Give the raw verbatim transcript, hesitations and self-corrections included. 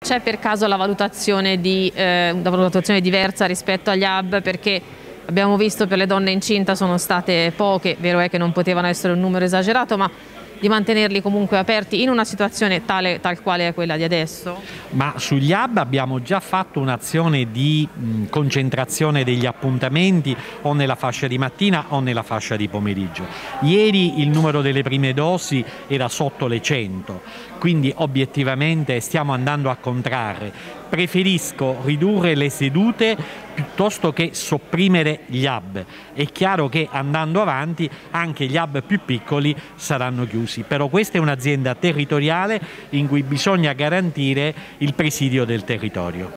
C'è per caso la valutazione, di, eh, una valutazione diversa rispetto agli hub? Perché abbiamo visto per le donne incinta sono state poche, vero è che non potevano essere un numero esagerato, ma di mantenerli comunque aperti in una situazione tale tal quale è quella di adesso? Ma sugli hub abbiamo già fatto un'azione di mh, concentrazione degli appuntamenti o nella fascia di mattina o nella fascia di pomeriggio. Ieri il numero delle prime dosi era sotto le cento, quindi obiettivamente stiamo andando a contrarre. Preferisco ridurre le sedute piuttosto che sopprimere gli hub. È chiaro che andando avanti anche gli hub più piccoli saranno chiusi, però questa è un'azienda territoriale in cui bisogna garantire il presidio del territorio.